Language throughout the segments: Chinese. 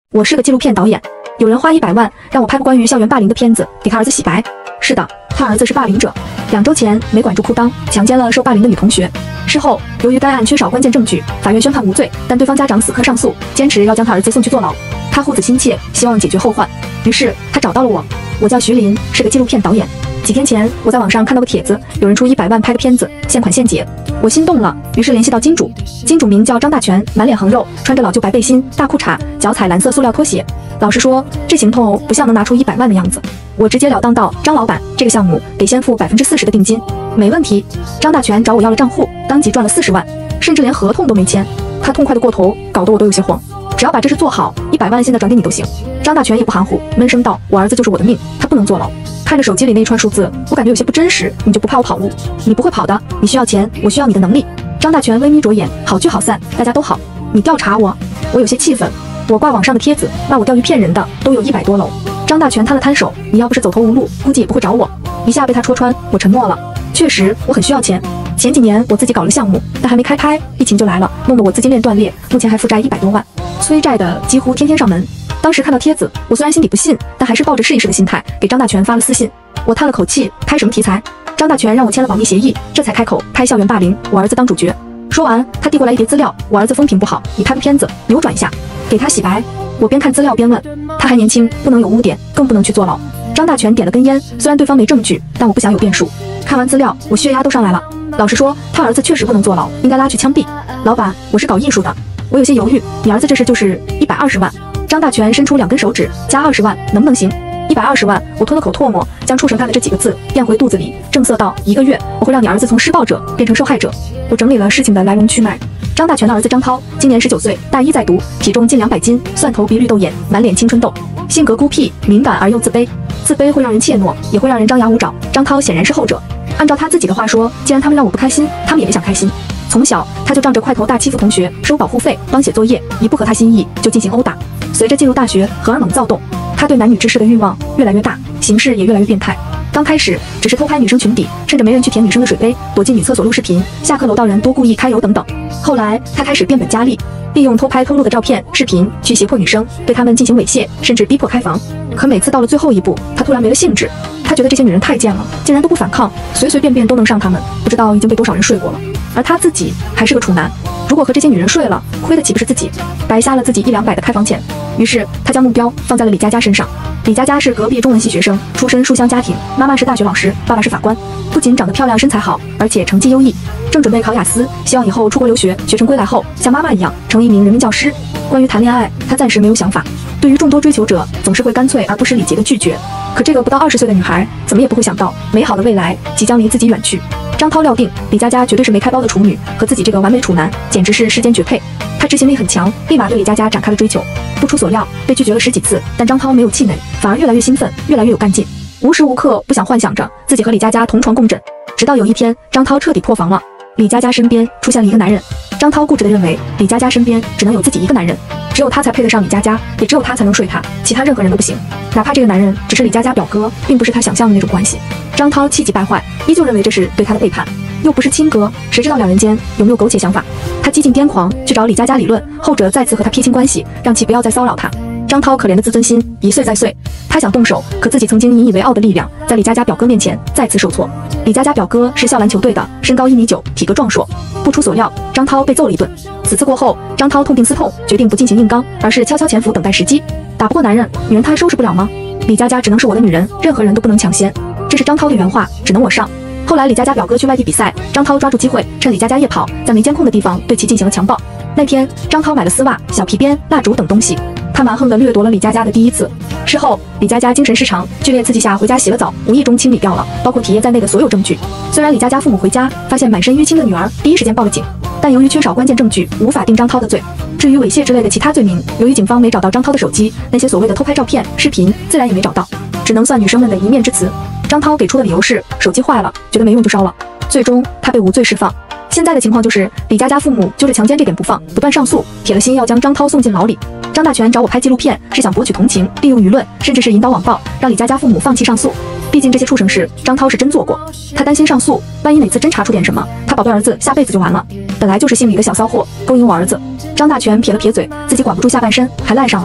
我是个纪录片导演，有人花100万让我拍部关于校园霸凌的片子，给他儿子洗白。是的，他儿子是霸凌者。2周前没管住裤裆，强奸了受霸凌的女同学。事后，由于该案缺少关键证据，法院宣判无罪，但对方家长死磕上诉，坚持要将他儿子送去坐牢。他护子心切，希望解决后患，于是他找到了我。我叫徐林，是个纪录片导演。几天前，我在网上看到个帖子，有人出100万拍个片子，现款现结。我心动了，于是联系到金主。金主名叫张大全，满脸横肉，穿着老旧白背心、大裤衩，脚踩蓝色塑料拖鞋。老实说，这行头不像能拿出100万的样子。我直截了当道：“张老板，这个项目得先付40%的定金。”没问题。张大全找我要了账户，当即赚了40万，甚至连合同都没签。他痛快的过头，搞得我都有些慌。只要把这事做好，100万现在转给你都行。张大全也不含糊，闷声道：“我儿子就是我的命，他不能坐牢。”看着手机里那一串数字，我感觉有些不真实。你就不怕我跑路？你不会跑的，你需要钱，我需要你的能力。张大全微眯着眼，好聚好散，大家都好。你调查我？我有些气愤。我挂网上的帖子，骂我钓鱼骗人的，都有100多楼。张大全摊了摊手，你要不是走投无路，估计也不会找我。一下被他戳穿，我沉默了。确实，我很需要钱。前几年我自己搞了项目，但还没开拍，疫情就来了，弄得我资金链断裂，目前还负债100多万，催债的几乎天天上门。当时看到帖子，我虽然心里不信，但还是抱着试一试的心态给张大全发了私信。我叹了口气，拍什么题材？张大全让我签了保密协议，这才开口拍校园霸凌，我儿子当主角。说完，他递过来一叠资料，我儿子风评不好，你拍个片子扭转一下，给他洗白。我边看资料边问，他还年轻，不能有污点，更不能去坐牢。张大全点了根烟，虽然对方没证据，但我不想有变数。看完资料，我血压都上来了。老实说，他儿子确实不能坐牢，应该拉去枪毙。老板，我是搞艺术的。我有些犹豫，你儿子这事就是120万。张大全伸出2根手指，加20万，能不能行？120万，我吞了口唾沫，将畜生干的这几个字咽回肚子里，正色道：1个月，我会让你儿子从施暴者变成受害者。我整理了事情的来龙去脉。张大全的儿子张涛，今年19岁，大一在读，体重近200斤，蒜头鼻绿豆眼，满脸青春痘，性格孤僻、敏感而又自卑。自卑会让人怯懦，也会让人张牙舞爪。张涛显然是后者。按照他自己的话说，既然他们让我不开心，他们也别想开心。从小他就仗着块头大欺负同学，收保护费，帮写作业，一不合他心意就进行殴打。随着进入大学，荷尔蒙躁动，他对男女之事的欲望越来越大，形式也越来越变态。刚开始只是偷拍女生裙底，趁着没人去舔女生的水杯，躲进女厕所录视频，下课楼道人多故意揩油等等。后来他开始变本加厉，利用偷拍偷录的照片、视频去胁迫女生，对她们进行猥亵，甚至逼迫开房。可每次到了最后一步，他突然没了兴致。他觉得这些女人太贱了，竟然都不反抗，随随便便都能上他们，不知道已经被多少人睡过了。而他自己还是个处男，如果和这些女人睡了，亏得岂不是自己？白瞎了自己100-200的开房钱。于是他将目标放在了李佳佳身上。李佳佳是隔壁中文系学生，出身书香家庭，妈妈是大学老师，爸爸是法官，不仅长得漂亮身材好，而且成绩优异，正准备考雅思，希望以后出国留学，学成归来后像妈妈一样成为一名人民教师。关于谈恋爱，他暂时没有想法，对于众多追求者总是会干脆而不失礼节的拒绝。可这个不到20岁的女孩怎么也不会想到，美好的未来即将离自己远去。张涛料定李佳佳绝对是没开包的处女，和自己这个完美处男简直是世间绝配。他执行力很强，立马对李佳佳展开了追求。不出所料，被拒绝了10几次，但张涛没有气馁，反而越来越兴奋，越来越有干劲，无时无刻不想幻想着自己和李佳佳同床共枕。直到有一天，张涛彻底破防了，李佳佳身边出现了一个男人。张涛固执地认为，李佳佳身边只能有自己一个男人，只有他才配得上李佳佳，也只有他才能睡她，其他任何人都不行。哪怕这个男人只是李佳佳表哥，并不是他想象的那种关系。张涛气急败坏，依旧认为这是对他的背叛，又不是亲哥，谁知道两人间有没有苟且想法？他激进癫狂，去找李佳佳理论，后者再次和他撇清关系，让其不要再骚扰他。张涛可怜的自尊心一碎再碎，他想动手，可自己曾经引以为傲的力量，在李佳佳表哥面前再次受挫。李佳佳表哥是校篮球队的，身高1.9米，体格壮硕。不出所料，张涛被揍了一顿。此次过后，张涛痛定思痛，决定不进行硬刚，而是悄悄潜伏，等待时机。打不过男人，女人他收拾不了吗？李佳佳只能是我的女人，任何人都不能抢先。这是张涛的原话，只能我上。后来李佳佳表哥去外地比赛，张涛抓住机会，趁李佳佳夜跑，在没监控的地方对其进行了强暴。那天，张涛买了丝袜、小皮鞭、蜡烛等东西，他蛮横地掠夺了李佳佳的第一次。事后，李佳佳精神失常，剧烈刺激下回家洗了澡，无意中清理掉了包括体液在内的所有证据。虽然李佳佳父母回家发现满身淤青的女儿，第一时间报了警，但由于缺少关键证据，无法定张涛的罪。至于猥亵之类的其他罪名，由于警方没找到张涛的手机，那些所谓的偷拍照片、视频自然也没找到，只能算女生们的一面之词。张涛给出的理由是手机坏了，觉得没用就烧了。最终他被无罪释放。现在的情况就是李佳佳父母揪着强奸这点不放，不断上诉，铁了心要将张涛送进牢里。张大全找我拍纪录片是想博取同情，利用舆论，甚至是引导网暴，让李佳佳父母放弃上诉。毕竟这些畜生事张涛是真做过，他担心上诉，万一哪次真查出点什么，他宝贝儿子下辈子就完了。本来就是姓李的小骚货，勾引我儿子。张大全撇了撇嘴，自己管不住下半身，还赖上了。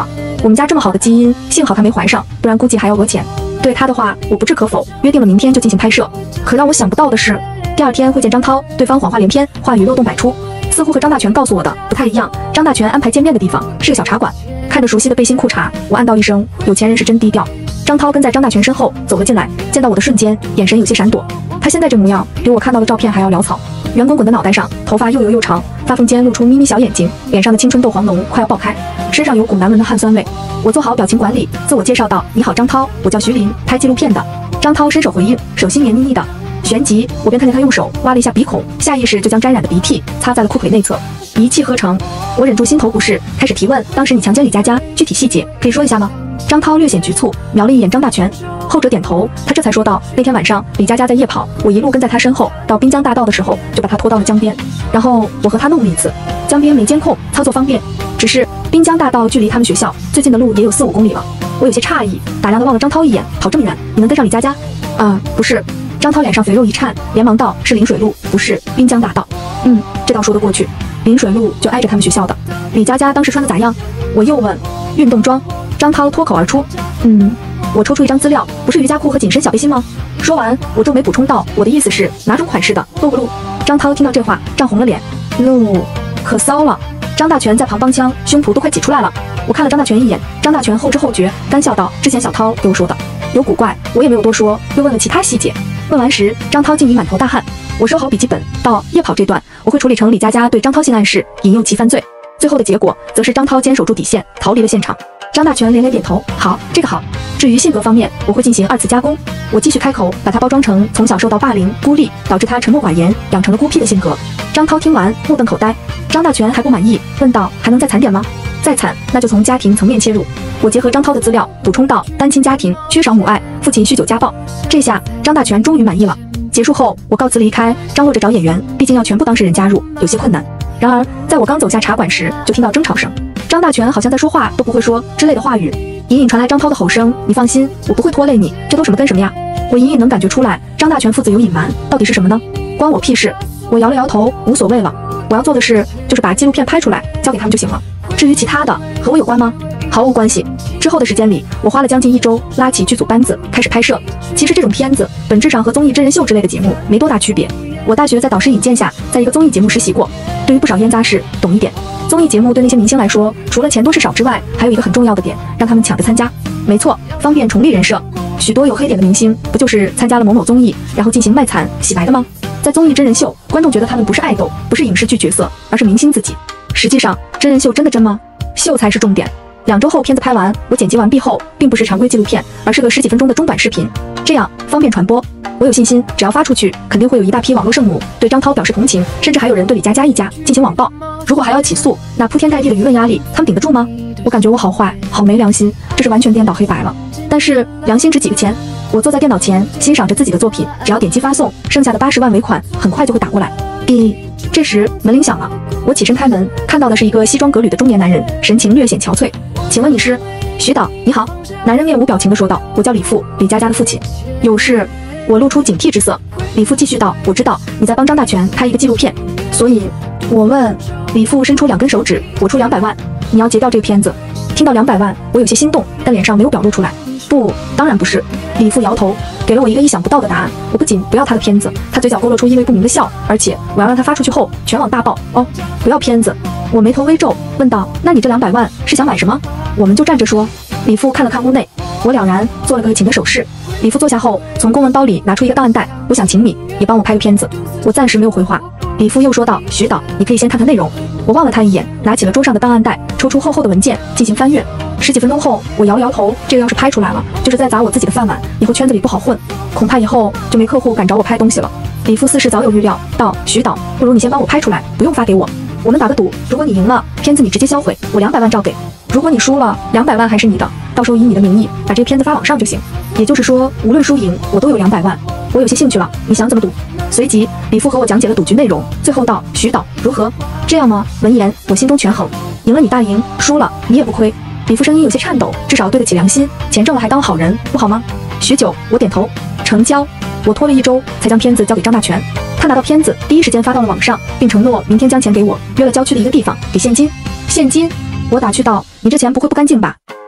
我们家这么好的基因，幸好他没怀上，不然估计还要讹钱。对他的话，我不置可否，约定了明天就进行拍摄。可让我想不到的是，第2天会见张涛，对方谎话连篇，话语漏洞百出，似乎和张大全告诉我的不太一样。张大全安排见面的地方是个小茶馆，看着熟悉的背心裤衩，我暗道一声，有钱人是真低调。张涛跟在张大全身后走了进来，见到我的瞬间，眼神有些闪躲。他现在这模样，比我看到的照片还要潦草。圆滚滚的脑袋上，头发又油又长，发缝间露出咪咪小眼睛，脸上的青春痘黄脓快要爆开，身上有股难闻的汗酸味。我做好表情管理，自我介绍道：“你好，张涛，我叫徐林，拍纪录片的。”张涛伸手回应，手心黏腻腻的。旋即，我便看见他用手挖了一下鼻孔，下意识就将沾染的鼻涕擦在了裤腿内侧。一气呵成，我忍住心头不适，开始提问：“当时你强奸李佳佳，具体细节可以说一下吗？”张涛略显局促，瞄了一眼张大全，后者点头，他这才说道：“那天晚上，李佳佳在夜跑，我一路跟在他身后，到滨江大道的时候，就把他拖到了江边，然后我和他弄了一次。江边没监控，操作方便，只是滨江大道距离他们学校最近的路也有4、5公里了。”我有些诧异，打量的望了张涛一眼，跑这么远，你能跟上李佳佳？不是。张涛脸上肥肉一颤，连忙道：“是临水路，不是滨江大道。”这倒说得过去，临水路就挨着他们学校的。李佳佳当时穿的咋样？我又问。运动装。张涛脱口而出。我抽出一张资料，不是瑜伽裤和紧身小背心吗？说完，我皱眉补充道：“我的意思是哪种款式的，露不露？”张涛听到这话，涨红了脸。露，可骚了。张大全在旁帮腔，胸脯都快挤出来了。我看了张大全一眼，张大全后知后觉，干笑道：“之前小涛给我说的。”有古怪，我也没有多说，又问了其他细节。问完时，张涛竟已满头大汗。我收好笔记本，道：“夜跑这段我会处理成李佳佳对张涛性暗示，引诱其犯罪。最后的结果则是张涛坚守住底线，逃离了现场。”张大全连连点头，好，这个好。至于性格方面，我会进行2次加工。我继续开口，把他包装成从小受到霸凌、孤立，导致他沉默寡言，养成了孤僻的性格。张涛听完，目瞪口呆。张大全还不满意，问道：“还能再惨点吗？”再惨，那就从家庭层面切入。我结合张涛的资料，补充道：“单亲家庭，缺少母爱，父亲酗酒家暴。”这下张大全终于满意了。结束后，我告辞离开，张罗着找演员，毕竟要全部当事人加入，有些困难。然而，在我刚走下茶馆时，就听到争吵声。张大全好像在说话都不会说之类的话语，隐隐传来张涛的吼声：“你放心，我不会拖累你，这都什么跟什么呀？”我隐隐能感觉出来，张大全父子有隐瞒，到底是什么呢？关我屁事！我摇了摇头，无所谓了。我要做的事就是把纪录片拍出来，交给他们就行了。至于其他的，和我有关吗？毫无关系。之后的时间里，我花了将近1周，拉起剧组班子开始拍摄。其实这种片子本质上和综艺真人秀之类的节目没多大区别。我大学在导师引荐下，在一个综艺节目实习过，对于不少烟杂事懂一点。综艺节目对那些明星来说，除了钱多事少之外，还有一个很重要的点，让他们抢着参加。没错，方便重立人设。许多有黑点的明星，不就是参加了某某综艺，然后进行卖惨洗白的吗？在综艺真人秀，观众觉得他们不是爱豆，不是影视剧角色，而是明星自己。实际上，真人秀真的真吗？秀才是重点。2周后片子拍完，我剪辑完毕后，并不是常规纪录片，而是个10几分钟的中短视频，这样方便传播。我有信心，只要发出去，肯定会有一大批网络圣母对张涛表示同情，甚至还有人对李佳佳一家进行网暴。如果还要起诉，那铺天盖地的舆论压力，他们顶得住吗？我感觉我好坏，好没良心，这是完全颠倒黑白了。但是良心值几个钱？我坐在电脑前，欣赏着自己的作品，只要点击发送，剩下的80万尾款很快就会打过来。这时门铃响了，我起身开门，看到的是一个西装革履的中年男人，神情略显憔悴。请问你是？徐导，你好。男人面无表情地说道：“我叫李富，李佳佳的父亲。有事？”我露出警惕之色。李富继续道：“我知道你在帮张大全拍一个纪录片，所以……”我问。李富伸出2根手指：“我出200万，你要截掉这个片子。”听到200万，我有些心动，但脸上没有表露出来。不，当然不是。李富摇头，给了我一个意想不到的答案。我不仅不要他的片子，他嘴角勾勒出意味不明的笑，而且我要让他发出去后全网大爆。哦，不要片子。我眉头微皱，问道：“那你这200万是想买什么？”我们就站着说。李富看了看屋内，我了然，做了个请的手势。李富坐下后，从公文包里拿出一个档案袋，我想请你也帮我拍个片子。我暂时没有回话。李富又说道：“徐导，你可以先看看内容。”我望了他一眼，拿起了桌上的档案袋，抽出厚厚的文件进行翻阅。10几分钟后，我摇了摇头，这个要是拍出来了，就是在砸我自己的饭碗，以后圈子里不好混，恐怕以后就没客户敢找我拍东西了。李富似是早有预料，道：“徐导，不如你先帮我拍出来，不用发给我。我们打个赌，如果你赢了，片子你直接销毁，我200万照给；如果你输了，200万还是你的，到时候以你的名义把这个片子发网上就行。也就是说，无论输赢，我都有200万。我有些兴趣了，你想怎么赌？”随即，李富和我讲解了赌局内容，最后道：“徐导，如何？这样吗？”闻言，我心中权衡，赢了你大赢，输了你也不亏。李富声音有些颤抖，至少对得起良心，钱挣了还当好人，不好吗？许久，我点头，成交。我拖了1周才将片子交给张大全，他拿到片子，第一时间发到了网上，并承诺明天将钱给我，约了郊区的一个地方，给现金。现金？我打趣道：“你这钱不会不干净吧？”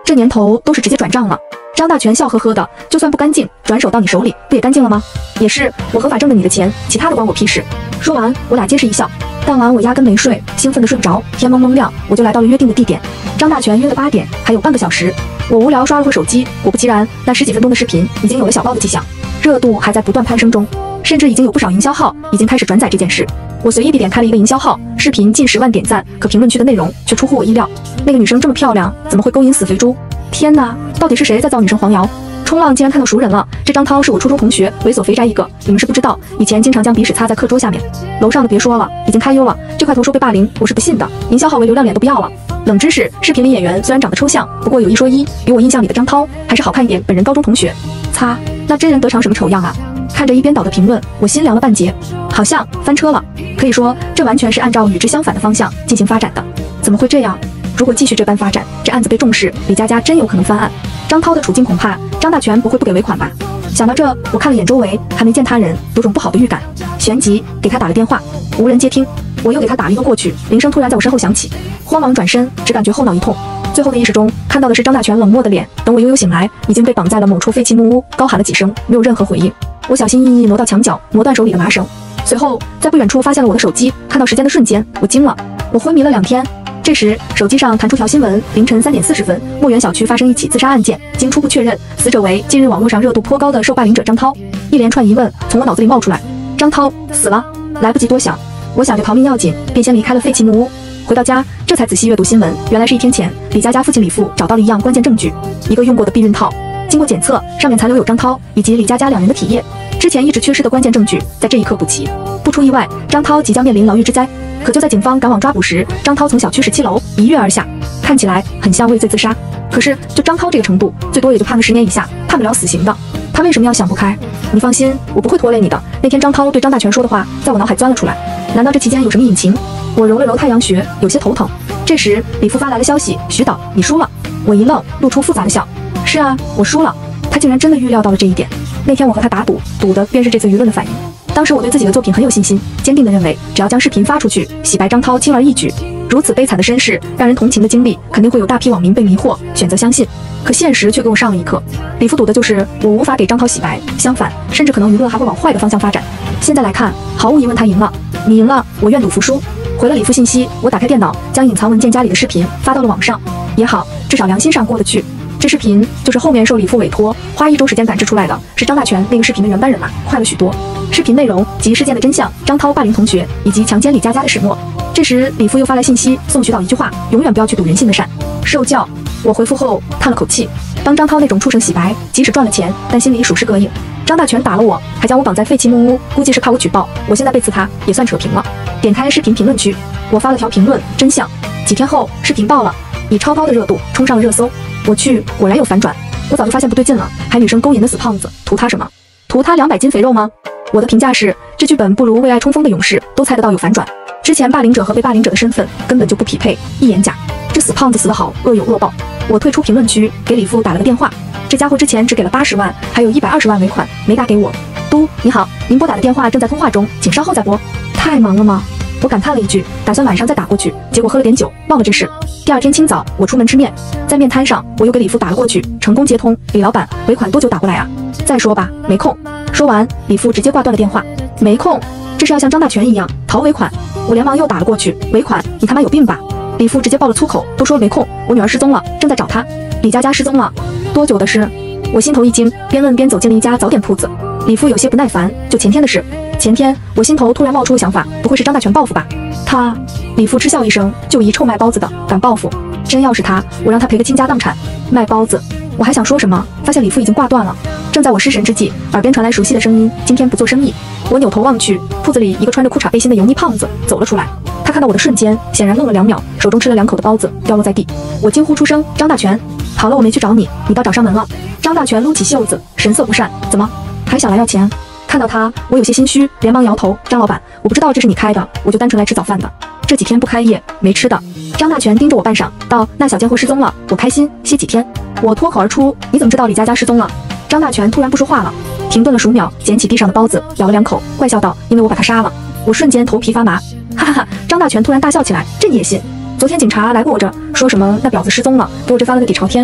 这年头都是直接转账了。张大全笑呵呵的，就算不干净，转手到你手里不也干净了吗？也是，我合法挣了你的钱，其他的关我屁事。说完，我俩皆是一笑。当晚我压根没睡，兴奋的睡不着，天蒙蒙亮，我就来到了约定的地点。张大全约了8点，还有半个小时。我无聊刷了会手机，果不其然，那10几分钟的视频已经有了小爆的迹象，热度还在不断攀升中，甚至已经有不少营销号已经开始转载这件事。我随意地点开了一个营销号，视频近10万点赞，可评论区的内容却出乎我意料。那个女生这么漂亮，怎么会勾引死肥猪？天哪，到底是谁在造女生黄谣？冲浪竟然看到熟人了，这张涛是我初中同学，猥琐肥宅一个。你们是不知道，以前经常将鼻屎擦在课桌下面。楼上的别说了，已经开优了，这块头说被霸凌，我是不信的。营销号为流量脸都不要了。冷知识，视频里演员虽然长得抽象，不过有一说一，比我印象里的张涛还是好看一点。本人高中同学，擦，那真人得偿什么丑样啊？看着一边倒的评论，我心凉了半截，好像翻车了。可以说，这完全是按照与之相反的方向进行发展的。怎么会这样？如果继续这般发展，这案子被重视，李佳佳真有可能翻案。张涛的处境恐怕张大全不会不给尾款吧？想到这，我看了眼周围，还没见他人，有种不好的预感。旋即给他打了电话，无人接听。我又给他打了一个过去，铃声突然在我身后响起，慌忙转身，只感觉后脑一痛。最后的意识中看到的是张大全冷漠的脸。等我悠悠醒来，已经被绑在了某处废弃木屋，高喊了几声，没有任何回应。我小心翼翼挪到墙角，磨断手里的麻绳。随后在不远处发现了我的手机，看到时间的瞬间，我惊了，我昏迷了2天。这时，手机上弹出条新闻：凌晨3点40分，墨园小区发生一起自杀案件，经初步确认，死者为近日网络上热度颇高的受霸凌者张涛。一连串疑问从我脑子里冒出来：张涛死了？来不及多想，我想着逃命要紧，便先离开了废弃木屋。回到家，这才仔细阅读新闻，原来是1天前，李佳佳父亲李富找到了一样关键证据，一个用过的避孕套。经过检测，上面残留有张涛以及李佳佳2人的体液，之前一直缺失的关键证据，在这一刻补齐。不出意外，张涛即将面临牢狱之灾。可就在警方赶往抓捕时，张涛从小区17楼一跃而下，看起来很像畏罪自杀。可是就张涛这个程度，最多也就判个10年以下，判不了死刑的。他为什么要想不开？你放心，我不会拖累你的。那天张涛对张大全说的话，在我脑海钻了出来。难道这期间有什么隐情？我揉了揉太阳穴，有些头疼。这时李富发来了消息：徐导，你输了。我一愣，露出复杂的笑。是啊，我输了。他竟然真的预料到了这一点。那天我和他打赌，赌的便是这次舆论的反应。当时我对自己的作品很有信心，坚定地认为，只要将视频发出去，洗白张涛轻而易举。如此悲惨的身世，让人同情的经历，肯定会有大批网民被迷惑，选择相信。可现实却给我上了一课。李富赌的就是我无法给张涛洗白，相反，甚至可能舆论还会往坏的方向发展。现在来看，毫无疑问他赢了。你赢了，我愿赌服输。回了李富信息，我打开电脑，将隐藏文件夹里的视频发到了网上。也好，至少良心上过得去。这视频就是后面受李富委托，花1周时间赶制出来的，是张大全那个视频的原班人马，快了许多。视频内容及事件的真相，张涛霸凌同学以及强奸李佳佳的始末。这时李富又发来信息，送徐导一句话：永远不要去赌人性的善。受教。我回复后叹了口气，当张涛那种畜生洗白，即使赚了钱，但心里属实膈应。张大全打了我，还将我绑在废弃木屋，估计是怕我举报。我现在背刺他，也算扯平了。点开视频评论区，我发了条评论：真相。几天后，视频爆了，以超高的热度冲上了热搜。我去，果然有反转。我早就发现不对劲了，还女生勾引的死胖子，图他什么？图他200斤肥肉吗？我的评价是，这剧本不如为爱冲锋的勇士都猜得到有反转。之前霸凌者和被霸凌者的身份根本就不匹配，一眼假。这死胖子死得好，恶有恶报。我退出评论区，给李富打了个电话。这家伙之前只给了80万，还有120万尾款没打给我。嘟，你好，您拨打的电话正在通话中，请稍后再拨。太忙了吗？我感叹了一句，打算晚上再打过去，结果喝了点酒，忘了这事。第2天清早，我出门吃面，在面摊上，我又给李富打了过去，成功接通。李老板，尾款多久打过来啊？再说吧，没空。说完，李富直接挂断了电话。没空，这是要像张大全一样逃尾款？我连忙又打了过去，尾款，你他妈有病吧？李富直接爆了粗口，都说没空，我女儿失踪了，正在找她。李佳佳失踪了，多久的事？我心头一惊，边问边走进了一家早点铺子。李富有些不耐烦，就前天的事。前天，我心头突然冒出个想法，不会是张大全报复吧？他，李富嗤笑一声，就一臭卖包子的，敢报复？真要是他，我让他赔个倾家荡产。卖包子，我还想说什么，发现李富已经挂断了。正在我失神之际，耳边传来熟悉的声音：今天不做生意。我扭头望去，铺子里一个穿着裤衩背心的油腻胖子走了出来。他看到我的瞬间，显然愣了2秒，手中吃了2口的包子掉落在地。我惊呼出声：张大全！好了，我没去找你，你倒找上门了。张大全撸起袖子，神色不善：怎么还想来要钱？看到他，我有些心虚，连忙摇头：张老板，我不知道这是你开的，我就单纯来吃早饭的。这几天不开业，没吃的。张大全盯着我半晌，道：那小贱货失踪了，我开心，歇几天。我脱口而出：你怎么知道李佳佳失踪了？张大全突然不说话了，停顿了数秒，捡起地上的包子，咬了2口，怪笑道：因为我把他杀了。我瞬间头皮发麻，哈哈哈！张大全突然大笑起来：这你也信？昨天警察来过我这，说什么那婊子失踪了，给我这翻了个底朝天。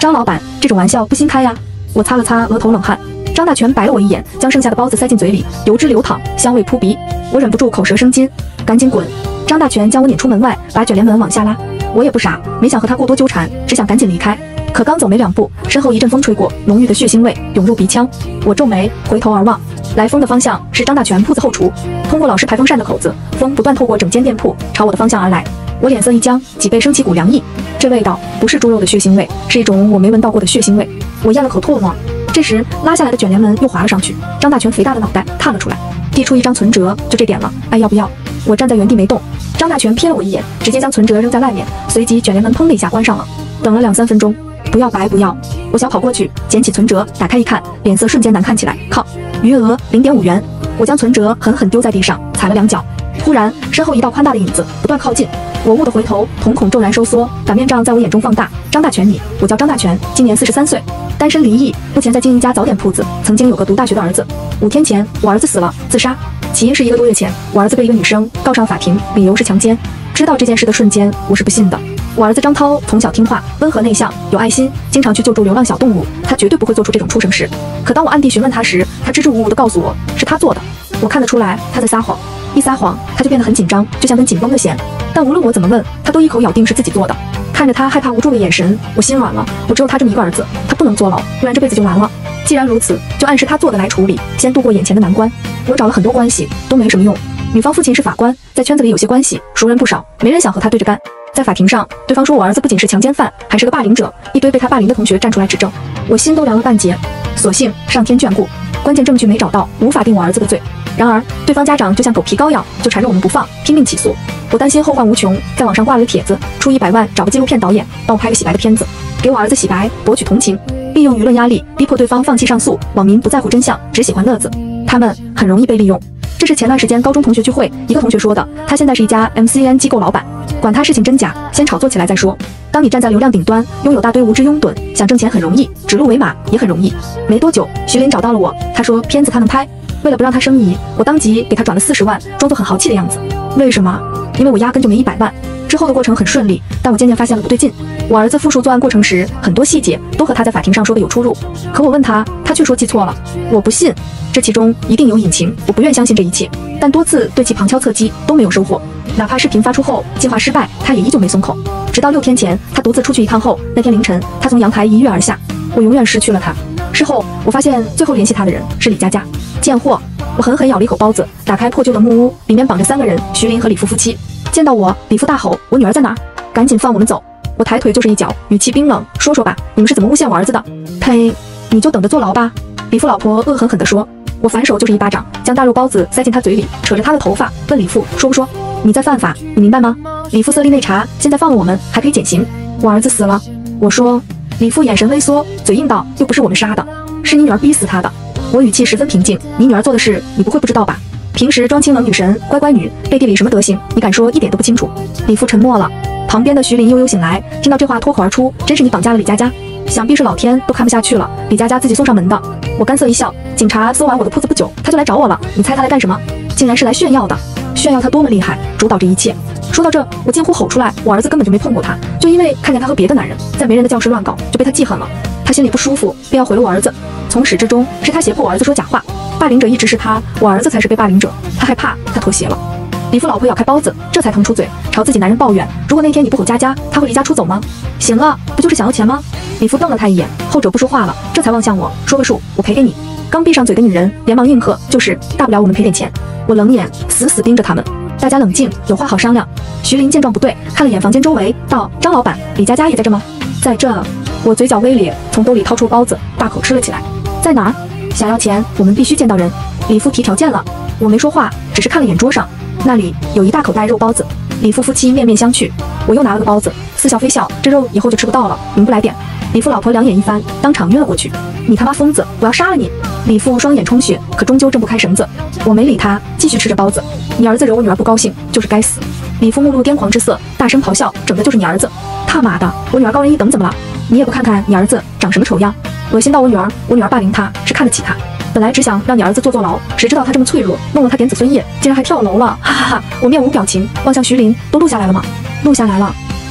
张老板，这种玩笑不新开呀。我擦了擦额头冷汗。张大全白了我一眼，将剩下的包子塞进嘴里，油脂流淌，香味扑鼻。我忍不住口舌生津，赶紧滚！张大全将我撵出门外，把卷帘门往下拉。我也不傻，没想和他过多纠缠，只想赶紧离开。可刚走没2步，身后一阵风吹过，浓郁的血腥味涌入鼻腔。我皱眉，回头而望，来风的方向是张大全铺子后厨。通过老式排风扇的口子，风不断透过整间店铺朝我的方向而来。我脸色一僵，脊背升起股凉意。这味道不是猪肉的血腥味，是一种我没闻到过的血腥味。我咽了口唾沫。这时拉下来的卷帘门又滑了上去，张大全肥大的脑袋探了出来，递出一张存折，就这点了，爱要不要？我站在原地没动。张大全瞥了我一眼，直接将存折扔在外面，随即卷帘门砰的一下关上了。等了2-3分钟，不要白不要。我小跑过去，捡起存折，打开一看，脸色瞬间难看起来。靠，余额0.5元。我将存折狠狠丢在地上，踩了2脚。忽然，身后一道宽大的影子不断靠近，我蓦地回头，瞳孔骤然收缩，擀面杖在我眼中放大。张大全，我叫张大全，今年43岁，单身离异，目前在经营一家早点铺子，曾经有个读大学的儿子。5天前，我儿子死了，自杀，起因是1个多月前，我儿子被一个女生告上法庭，理由是强奸。知道这件事的瞬间，我是不信的。我儿子张涛从小听话，温和内向，有爱心，经常去救助流浪小动物，他绝对不会做出这种畜生事。可当我暗地询问他时，他支支吾吾地告诉我是他做的。我看得出来他在撒谎，一撒谎他就变得很紧张，就像根紧绷的弦。但无论我怎么问，他都一口咬定是自己做的。看着他害怕无助的眼神，我心软了。我只有他这么一个儿子，他不能坐牢，不然这辈子就完了。既然如此，就按是他做的来处理，先度过眼前的难关。我找了很多关系，都没什么用。女方父亲是法官，在圈子里有些关系，熟人不少，没人想和他对着干。在法庭上，对方说我儿子不仅是强奸犯，还是个霸凌者，一堆被他霸凌的同学站出来指证，我心都凉了半截。所幸上天眷顾，关键证据没找到，无法定我儿子的罪。然而对方家长就像狗皮膏药，就缠着我们不放，拼命起诉。我担心后患无穷，在网上挂了个帖子，出100万找个纪录片导演帮我拍个洗白的片子，给我儿子洗白，博取同情，利用舆论压力逼迫对方放弃上诉。网民不在乎真相，只喜欢乐子，他们很容易被利用。这是前段时间高中同学聚会，一个同学说的，他现在是一家 MCN 机构老板，管他事情真假，先炒作起来再说。当你站在流量顶端，拥有大堆无知拥趸，想挣钱很容易，指鹿为马也很容易。没多久，徐林找到了我，他说片子他能拍，为了不让他生疑，我当即给他转了40万，装作很豪气的样子。为什么？因为我压根就没100万。之后的过程很顺利，但我渐渐发现了不对劲。我儿子复述作案过程时，很多细节都和他在法庭上说的有出入，可我问他，他却说记错了。我不信，这其中一定有隐情，我不愿相信这一切，但多次对其旁敲侧击都没有收获。哪怕视频发出后计划失败，他也依旧没松口。直到6天前，他独自出去一趟后，那天凌晨，他从阳台一跃而下，我永远失去了他。事后我发现最后联系他的人是李佳佳，贱货！我狠狠咬了一口包子，打开破旧的木屋，里面绑着3个人，徐林和李父夫妻。见到我，李父大吼：“我女儿在哪儿？赶紧放我们走！”我抬腿就是一脚，语气冰冷：“说说吧，你们是怎么诬陷我儿子的？”呸！你就等着坐牢吧！李父老婆恶狠狠地说。我反手就是一巴掌，将大肉包子塞进他嘴里，扯着他的头发问李父：“说不说？你在犯法，你明白吗？”李父色厉内查，现在放了我们还可以减刑。我儿子死了。我说。李父眼神微缩，嘴硬道：“又不是我们杀的，是你女儿逼死他的。”我语气十分平静：“你女儿做的事，你不会不知道吧？平时装清冷女神，乖乖女，背地里什么德行，你敢说一点都不清楚？”李父沉默了。旁边的徐林悠悠醒来，听到这话脱口而出：“真是你绑架了李佳佳？想必是老天都看不下去了，李佳佳自己送上门的。”我干涩一笑：“警察搜完我的铺子不久，他就来找我了，你猜他来干什么？竟然是来炫耀的，炫耀他多么厉害，主导这一切。”说到这，我近乎吼出来：“我儿子根本就没碰过他，就因为看见他和别的男人在没人的教室乱搞，就被他记恨了。他心里不舒服，便要毁了我儿子。从始至终是他胁迫我儿子说假话，霸凌者一直是他，我儿子才是被霸凌者。他害怕，他妥协了。”李父老婆咬开包子，这才腾出嘴，朝自己男人抱怨：“如果那天你不吼佳佳，他会离家出走吗？行了，不就是想要钱吗？”李父瞪了他一眼，后者不说话了，这才望向我，说个数，我赔给你。刚闭上嘴的女人连忙应和：“就是，大不了我们赔点钱。”我冷眼死死盯着他们，大家冷静，有话好商量。徐林见状不对，看了眼房间周围，道：“张老板，李佳佳也在这吗？”在这。我嘴角微咧，从兜里掏出包子，大口吃了起来。在哪儿？想要钱，我们必须见到人。李父提条件了。我没说话，只是看了眼桌上，那里有一大口袋肉包子。李父夫妻面面相觑，我又拿了个包子，似笑非笑，这肉以后就吃不到了，你们不来点？李父老婆两眼一翻，当场晕了过去。你他妈疯子，我要杀了你！李父双眼充血，可终究挣不开绳子。我没理他，继续吃着包子。你儿子惹我女儿不高兴，就是该死。李父目露癫狂之色，大声咆哮，整的就是你儿子。他妈的，我女儿高人一等怎么了？你也不看看你儿子长什么丑样，恶心到我女儿霸凌他是看得起他。本来只想让你儿子坐牢，谁知道他这么脆弱，弄了他点子孙叶，竟然还跳楼了，哈哈哈！我面无表情，望向徐林，都录下来了吗？录下来了。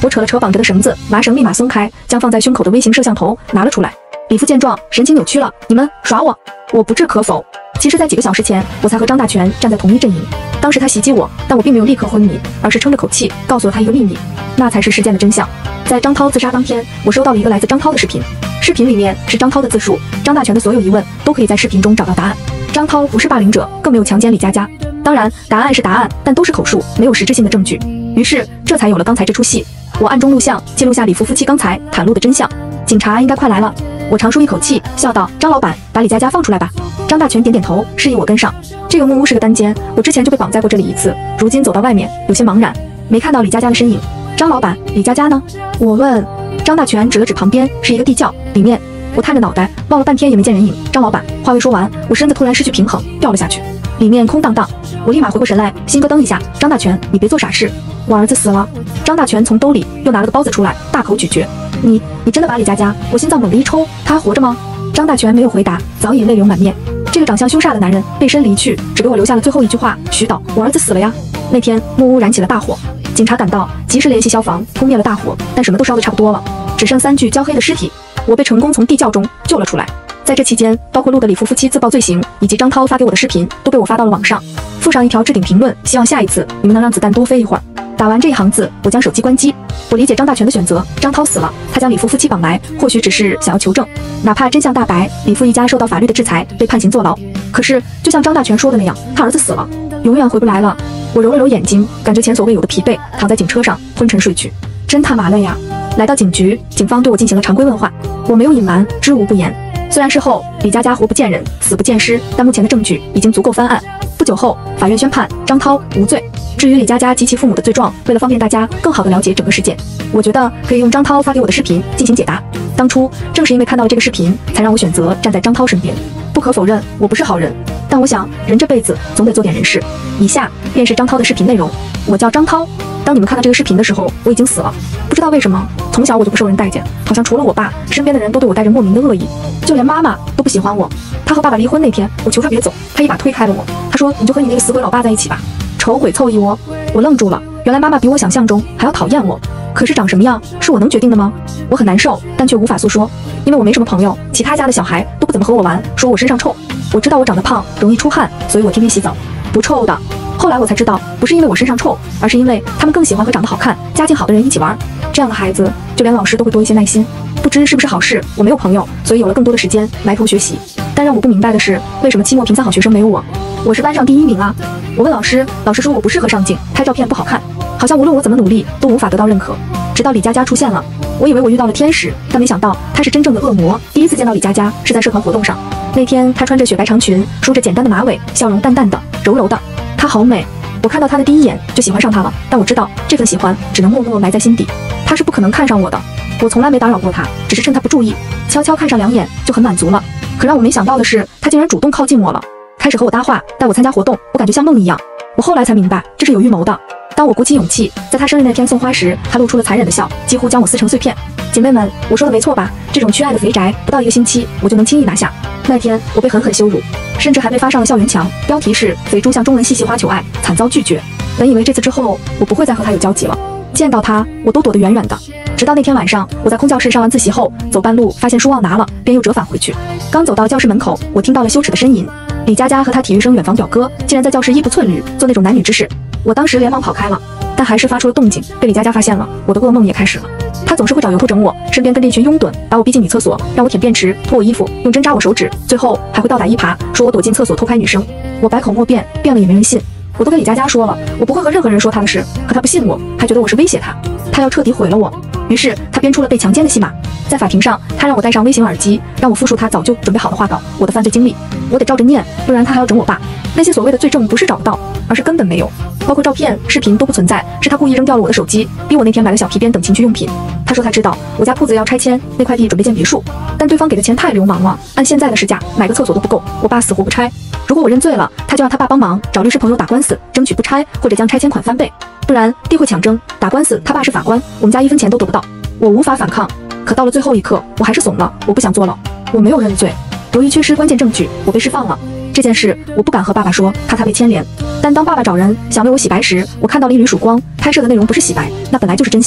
我扯了扯绑着的绳子，麻绳立马松开，将放在胸口的微型摄像头拿了出来。李父见状，神情扭曲了：“你们耍我？我不置可否。”其实，在几个小时前，我才和张大全站在同一阵营。当时他袭击我，但我并没有立刻昏迷，而是撑着口气告诉了他一个秘密，那才是事件的真相。在张涛自杀当天，我收到了一个来自张涛的视频，视频里面是张涛的自述，张大全的所有疑问都可以在视频中找到答案。张涛不是霸凌者，更没有强奸李佳佳。当然，答案是答案，但都是口述，没有实质性的证据。于是，这才有了刚才这出戏。我暗中录像，记录下李夫妻刚才袒露的真相。警察应该快来了。我长舒一口气，笑道：“张老板，把李佳佳放出来吧。”张大全点点头，示意我跟上。这个木屋是个单间，我之前就被绑在过这里一次，如今走到外面，有些茫然，没看到李佳佳的身影。张老板，李佳佳呢？我问。张大全指了指旁边，是一个地窖，里面。我探着脑袋，望了半天也没见人影。张老板，话未说完，我身子突然失去平衡，掉了下去，里面空荡荡。我立马回过神来，心咯噔一下。张大全，你别做傻事，我儿子死了。张大全从兜里又拿了个包子出来，大口咀嚼。你真的把李佳佳？我心脏猛地一抽，他还活着吗？张大全没有回答，早已泪流满面。这个长相凶煞的男人背身离去，只给我留下了最后一句话：絮叨，我儿子死了呀。那天木屋燃起了大火，警察赶到，及时联系消防，扑灭了大火，但什么都烧得差不多了，只剩3具焦黑的尸体。我被成功从地窖中救了出来。在这期间，包括录的李夫妻自曝罪行，以及张涛发给我的视频，都被我发到了网上，附上一条置顶评论，希望下一次你们能让子弹多飞一会儿。打完这一行字，我将手机关机。我理解张大全的选择，张涛死了，他将李夫妻绑来，或许只是想要求证，哪怕真相大白，李父一家受到法律的制裁，被判刑坐牢。可是，就像张大全说的那样，他儿子死了，永远回不来了。我揉了揉眼睛，感觉前所未有的疲惫，躺在警车上昏沉睡去。真他妈累呀！来到警局，警方对我进行了常规问话，我没有隐瞒，知无不言。虽然事后李佳佳活不见人，死不见尸，但目前的证据已经足够翻案。不久后，法院宣判张涛无罪。至于李佳佳及其父母的罪状，为了方便大家更好地了解整个事件，我觉得可以用张涛发给我的视频进行解答。当初正是因为看到了这个视频，才让我选择站在张涛身边。不可否认，我不是好人，但我想人这辈子总得做点人事。以下便是张涛的视频内容。我叫张涛，当你们看到这个视频的时候，我已经死了。不知道为什么，从小我就不受人待见，好像除了我爸，身边的人都对我带着莫名的恶意，就连妈妈都不喜欢我。她和爸爸离婚那天，我求她别走，她一把推开了我，她说：“你就和你那个死鬼老爸在一起吧。”丑鬼凑一窝，我愣住了。原来妈妈比我想象中还要讨厌我。可是长什么样是我能决定的吗？我很难受，但却无法诉说，因为我没什么朋友，其他家的小孩都不怎么和我玩，说我身上臭。我知道我长得胖，容易出汗，所以我天天洗澡，不臭的。后来我才知道，不是因为我身上臭，而是因为他们更喜欢和长得好看、家境好的人一起玩。这样的孩子，就连老师都会多一些耐心。不知是不是好事，我没有朋友，所以有了更多的时间埋头学习。但让我不明白的是，为什么期末评3好学生没有我？我是班上第1名啊！我问老师，老师说我不适合上镜，拍照片不好看，好像无论我怎么努力都无法得到认可。直到李佳佳出现了，我以为我遇到了天使，但没想到她是真正的恶魔。第一次见到李佳佳是在社团活动上，那天她穿着雪白长裙，梳着简单的马尾，笑容淡淡的、柔柔的，她好美。我看到她的第一眼就喜欢上她了，但我知道这份喜欢只能默默埋在心底，她是不可能看上我的。我从来没打扰过她，只是趁她不注意，悄悄看上2眼就很满足了。可让我没想到的是，她竟然主动靠近我了，开始和我搭话，带我参加活动，我感觉像梦一样。我后来才明白，这是有预谋的。当我鼓起勇气，在她生日那天送花时，她露出了残忍的笑，几乎将我撕成碎片。姐妹们，我说的没错吧？这种缺爱的肥宅，不到1个星期，我就能轻易拿下。那天我被狠狠羞辱，甚至还被发上了校园墙，标题是“肥猪向中文系系花求爱，惨遭拒绝”。本以为这次之后，我不会再和她有交集了，见到她，我都躲得远远的。直到那天晚上，我在空教室上完自习后，走半路发现书忘拿了，便又折返回去。刚走到教室门口，我听到了羞耻的呻吟。李佳佳和她体育生远房表哥竟然在教室衣不寸缕，做那种男女之事。我当时连忙跑开了，但还是发出了动静，被李佳佳发现了，我的噩梦也开始了。她总是会找由头整我，身边跟着一群拥趸，把我逼进女厕所，让我舔便池，脱我衣服，用针扎我手指，最后还会倒打一耙，说我躲进厕所偷拍女生。我百口莫辩，辩了也没人信。我都跟李佳佳说了，我不会和任何人说她的事，可她不信我，还觉得我是威胁她，她要彻底毁了我。于是她编出了被强奸的戏码。在法庭上，她让我戴上微型耳机，让我复述她早就准备好的话稿，我的犯罪经历，我得照着念，不然她还要整我爸。那些所谓的罪证不是找不到，而是根本没有，包括照片、视频都不存在，是她故意扔掉了我的手机，逼我那天买了小皮鞭等情趣用品。她说她知道我家铺子要拆迁，那块地准备建别墅，但对方给的钱太流氓了，按现在的市价买个厕所都不够，我爸死活不拆。如果我认罪了，他就让他爸帮忙找律师朋友打官司，争取不拆或者将拆迁款翻倍，不然地会抢征。打官司，他爸是法官，我们家1分钱都得不到。我无法反抗，可到了最后一刻，我还是怂了，我不想坐牢，我没有认罪。由于缺失关键证据，我被释放了。这件事我不敢和爸爸说，怕他被牵连。但当爸爸找人想为我洗白时，我看到了一缕曙光，拍摄的内容不是洗白，那本来就是真相。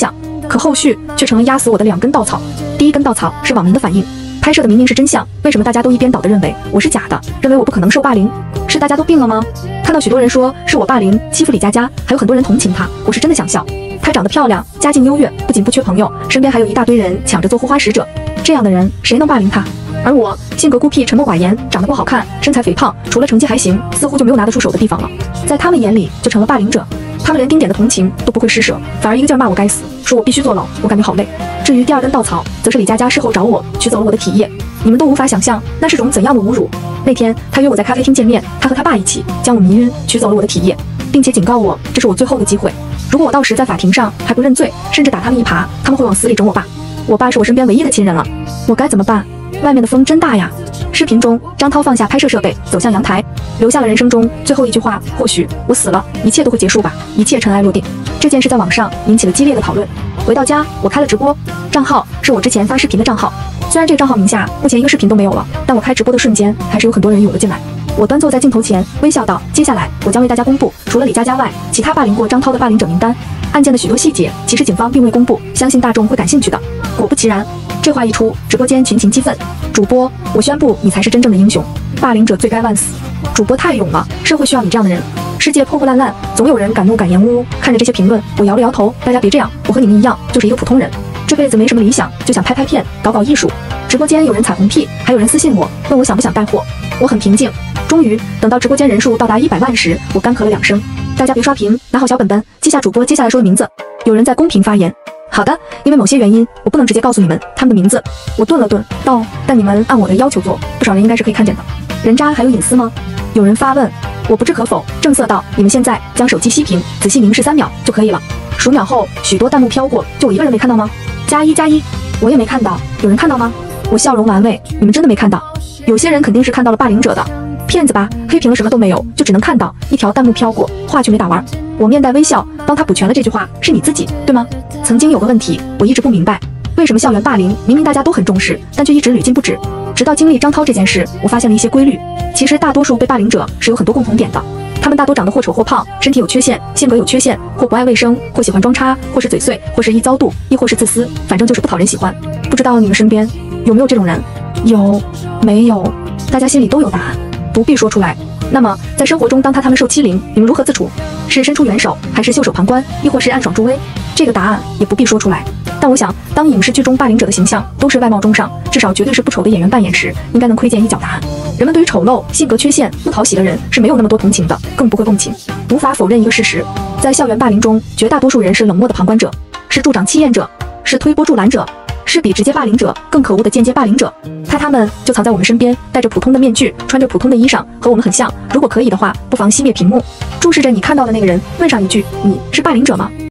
可后续却成了压死我的2根稻草。第一根稻草是网民的反应，拍摄的明明是真相，为什么大家都一边倒的认为我是假的，认为我不可能受霸凌？是大家都病了吗？看到许多人说是我霸凌欺负李佳佳，还有很多人同情她，我是真的想笑。她长得漂亮，家境优越，不仅不缺朋友，身边还有一大堆人抢着做护花使者，这样的人谁能霸凌她？而我性格孤僻，沉默寡言，长得不好看，身材肥胖，除了成绩还行，似乎就没有拿得出手的地方了，在他们眼里就成了霸凌者。他们连丁点的同情都不会施舍，反而一个劲儿骂我该死，说我必须坐牢，我感觉好累。至于第2根稻草，则是李佳佳事后找我取走了我的体液，你们都无法想象那是种怎样的侮辱。那天他约我在咖啡厅见面，他和他爸一起将我迷晕，取走了我的体液，并且警告我这是我最后的机会，如果我到时在法庭上还不认罪，甚至打他们一耙，他们会往死里整我爸。我爸是我身边唯一的亲人了，我该怎么办？外面的风真大呀。视频中，张涛放下拍摄设备，走向阳台，留下了人生中最后一句话：或许我死了，一切都会结束吧，一切尘埃落定。这件事在网上引起了激烈的讨论。回到家，我开了直播，账号是我之前发视频的账号，虽然这个账号名下目前一个视频都没有了，但我开直播的瞬间，还是有很多人涌了进来。我端坐在镜头前，微笑道：接下来我将为大家公布除了李佳佳外，其他霸凌过张涛的霸凌者名单。案件的许多细节，其实警方并未公布，相信大众会感兴趣的。果不其然，这话一出，直播间群情激愤。主播，我宣布你才是真正的英雄，霸凌者罪该万死。主播太勇了，社会需要你这样的人。世界破破烂烂，总有人敢怒敢言污。看着这些评论，我摇了摇头，大家别这样，我和你们一样，就是一个普通人，这辈子没什么理想，就想拍拍片，搞搞艺术。直播间有人彩虹屁，还有人私信我，问我想不想带货。我很平静。终于等到直播间人数到达100万时，我干咳了2声。大家别刷屏，拿好小本本，记下主播接下来说的名字。有人在公屏发言。好的，因为某些原因，我不能直接告诉你们他们的名字。我顿了顿，道：但你们按我的要求做，不少人应该是可以看见的。人渣还有隐私吗？有人发问。我不置可否，正色道：你们现在将手机熄屏，仔细凝视3秒就可以了。数秒后，许多弹幕飘过，就我一个人没看到吗？+1+1，我也没看到，有人看到吗？我笑容玩味，你们真的没看到？有些人肯定是看到了霸凌者的。骗子吧，黑屏了什么都没有，就只能看到一条弹幕飘过，话却没打完。我面带微笑，帮他补全了这句话，是你自己，对吗？曾经有个问题，我一直不明白，为什么校园霸凌明明大家都很重视，但却一直屡禁不止。直到经历张涛这件事，我发现了一些规律。其实大多数被霸凌者是有很多共同点的，他们大多长得或丑或胖，身体有缺陷，性格有缺陷，或不爱卫生，或喜欢装叉，或是嘴碎，或是易遭妒，亦或是自私，反正就是不讨人喜欢。不知道你们身边有没有这种人？有没有？大家心里都有答案，不必说出来。那么在生活中，当他们受欺凌，你们如何自处？是伸出援手，还是袖手旁观，亦或是暗爽助威？这个答案也不必说出来。但我想，当影视剧中霸凌者的形象都是外貌中上，至少绝对是不丑的演员扮演时，应该能窥见一角答案。人们对于丑陋、性格缺陷、不讨喜的人是没有那么多同情的，更不会共情。无法否认一个事实，在校园霸凌中，绝大多数人是冷漠的旁观者，是助长欺厌者，是推波助澜者，是比直接霸凌者更可恶的间接霸凌者。他们就藏在我们身边，戴着普通的面具，穿着普通的衣裳，和我们很像。如果可以的话，不妨熄灭屏幕，注视着你看到的那个人，问上一句：你是霸凌者吗？